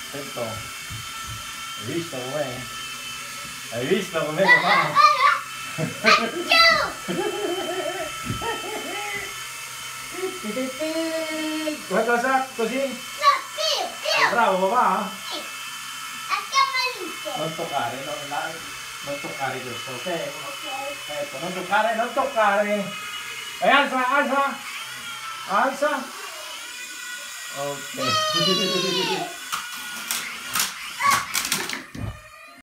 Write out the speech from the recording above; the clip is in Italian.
Sento. Hai visto com'è? Hai visto com'è la mano? Guarda sa così? Bravo papà? Non toccare, non toccare questo, ok? Ecco, non toccare, non toccare. E alza, alza, alza. Ok.